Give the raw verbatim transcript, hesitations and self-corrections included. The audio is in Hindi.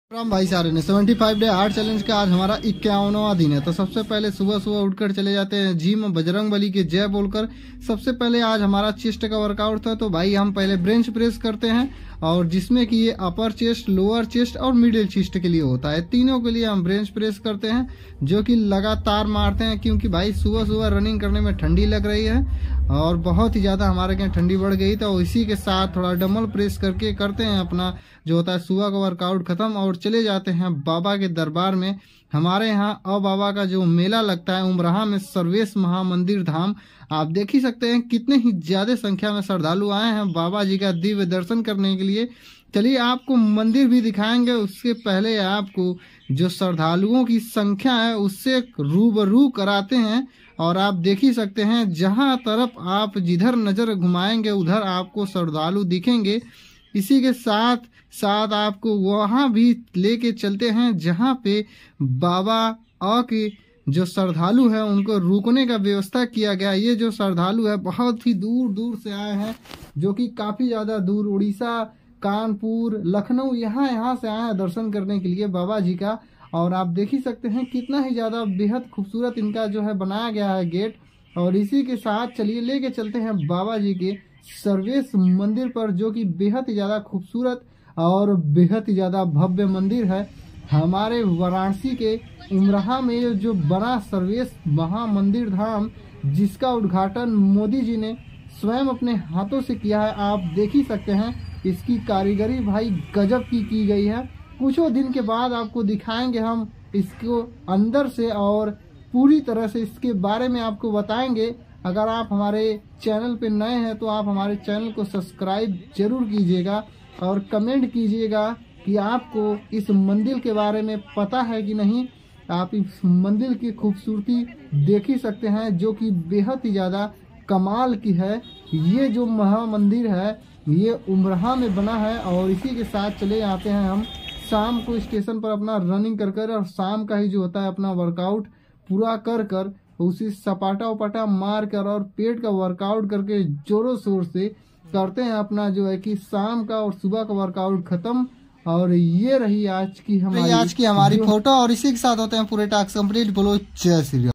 राम भाई सारे ने पचहत्तर डे आर्ट चैलेंज का आज हमारा इक्यावनवा दिन है। तो सबसे पहले सुबह सुबह उठकर चले जाते हैं जिम, बजरंग बली के जय बोलकर। सबसे पहले आज हमारा चेस्ट का वर्कआउट था, तो भाई हम पहले बेंच प्रेस करते हैं, और जिसमें कि ये अपर चेस्ट, लोअर चेस्ट और मिडिल चेस्ट के लिए होता है। तीनों के लिए हम बेंच प्रेस करते हैं, जो कि लगातार मारते हैं, क्योंकि भाई सुबह सुबह रनिंग करने में ठंडी लग रही है और बहुत ही ज्यादा हमारे यहाँ ठंडी बढ़ गई। तो इसी के साथ थोड़ा डम्बल प्रेस करके करते हैं अपना जो होता है सुबह का वर्कआउट खत्म, और चले जाते हैं बाबा के दरबार में। हमारे यहाँ अब बाबा का जो मेला लगता है उमराहा में, सर्वेश महामंदिर धाम, आप देख ही सकते हैं कितने ही ज्यादा संख्या में श्रद्धालु आए हैं बाबा जी का दिव्य दर्शन करने के लिए। चलिए आपको मंदिर भी दिखाएंगे, उसके पहले आपको जो श्रद्धालुओं की संख्या है उससे रूबरू कराते हैं। और आप देख ही सकते हैं जहां तरफ आप जिधर नजर घुमाएंगे उधर आपको श्रद्धालु दिखेंगे। इसी के साथ साथ आपको वहां भी लेके चलते हैं जहां पे बाबा आ के जो श्रद्धालु है उनको रुकने का व्यवस्था किया गया। ये जो श्रद्धालु है बहुत ही दूर दूर से आए हैं, जो कि काफी ज्यादा दूर, उड़ीसा, कानपुर, लखनऊ, यहाँ यहाँ से आए हैं दर्शन करने के लिए बाबा जी का। और आप देख ही सकते हैं कितना ही ज्यादा बेहद खूबसूरत इनका जो है बनाया गया है गेट। और इसी के साथ चलिए लेके चलते हैं बाबा जी के सर्वेश मंदिर पर, जो कि बेहद ही ज्यादा खूबसूरत और बेहद ही ज्यादा भव्य मंदिर है। हमारे वाराणसी के उमराहा में जो बना सर्वेश महामंदिर धाम, जिसका उद्घाटन मोदी जी ने स्वयं अपने हाथों से किया है। आप देख ही सकते हैं इसकी कारीगरी भाई गजब की की गई है। कुछ दिन के बाद आपको दिखाएंगे हम इसको अंदर से, और पूरी तरह से इसके बारे में आपको बताएंगे। अगर आप हमारे चैनल पे नए हैं तो आप हमारे चैनल को सब्सक्राइब जरूर कीजिएगा और कमेंट कीजिएगा कि आपको इस मंदिर के बारे में पता है कि नहीं। आप इस मंदिर की खूबसूरती देख ही सकते हैं, जो कि बेहद ही ज़्यादा कमाल की है। ये जो महामंदिर है ये उमराहा में बना है। और इसी के साथ चले आते हैं हम शाम को स्टेशन पर अपना रनिंग कर कर, और शाम का ही जो होता है अपना वर्कआउट पूरा कर कर, उसी सपाटा उपाटा मार कर और पेट का वर्कआउट करके जोरों शोर से करते हैं अपना जो है कि शाम का और सुबह का वर्कआउट खत्म। और ये रही आज की हमारी आज की हमारी फोटो, और इसी के साथ होते हैं पूरे टास्क कंप्लीट। बोलो जय श्री राम।